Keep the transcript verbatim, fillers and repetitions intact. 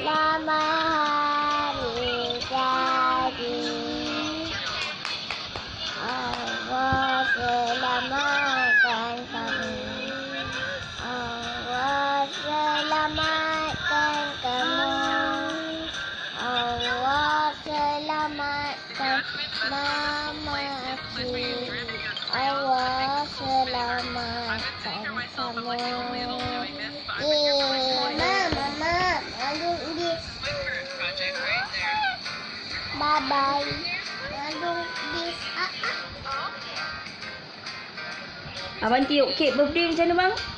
selamat hari jadi. Allah selamatkan kami. Allah selamatkan kamu. Allah selamatkan nama aku. Allah selamatkan kamu. Eh, mama, mama, aduh this. Bye bye. Aduh this. Ah, ah. Abang tiup kek birthday macam mana bang?